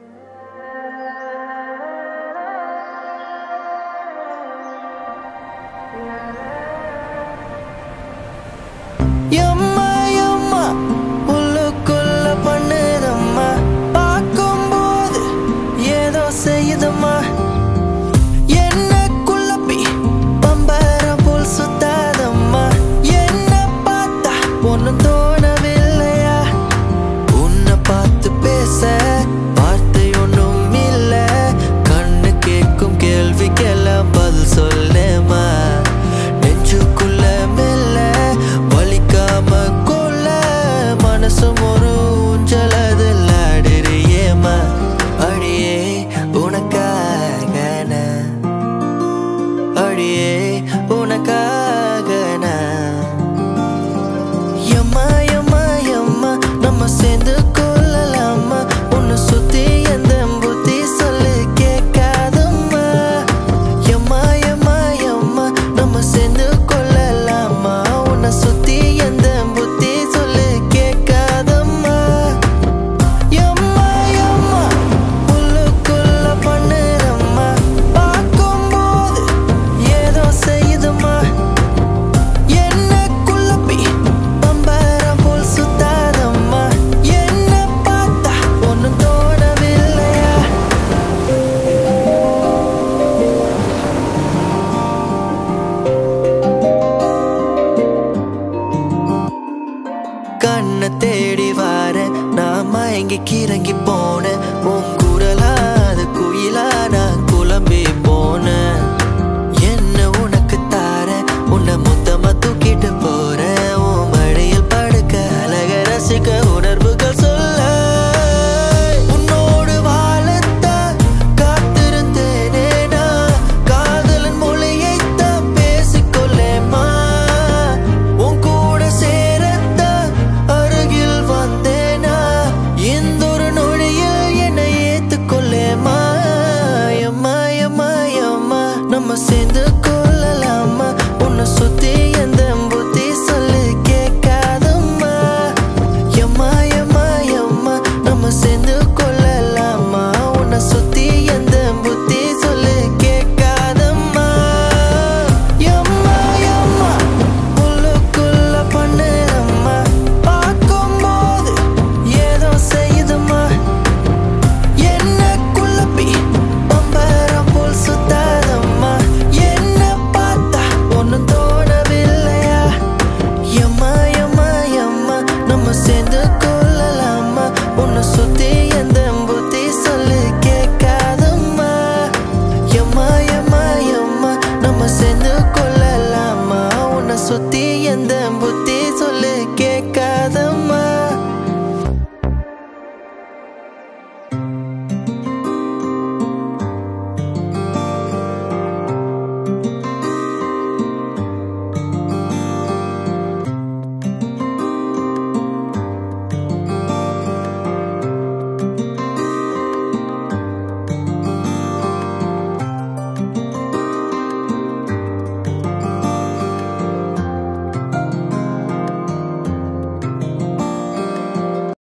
Yamma yamma உள்ளுக்குள்ள பண்ணுதம்மா பார்க்கும்போது ஏதோ செய்யுதம்மா என்ன குழப்பி பம்பரம் போல் சுத்தாதம்மா என்ன பார்த்தா ஒன்னும் தோணவில்லையா உன்னை பார்த்து பேச வார்த்தை ஒன்றும் இல்ல கண்ணு கேட்கும் கேள்விக்கெல்லாம் பதில் சொல்லேமா நெஞ்சுக்குள்ள மெல்ல வலிக்காம கொள்ள மனசும் ஒரு ஊஞ்சல் அதில் ஆடுறியேமா அடியே உனக்காக அடியே உனக்காக எம்மா எம்மா எம்மா நம்ம சேர்ந்து கொள்ளலாமா உன்னை சுத்தி எந்த புத்தி சொல்லு கேட்காதம்மா எம்மா எம்மா எம்மா நம்ம சேர்ந்து கொள்ளலாமா உன்னை சுத்தி எந்த புத்தி சொல்லு கேட்காதம்மா எம்மா எம்மா உள்ளுக்குள்ள பண்ணுதம்மா பார்க்கும்போது ஏதோ செய்யுதம்மா என்ன குழப்பி பம்பரம் போல் சுத்தாதம்மா என்ன பார்த்தா ஒன்னும் தோணவில்லையா கண்ணை தேடி வார நான் மயங்கி கிறங்கி போன உங்க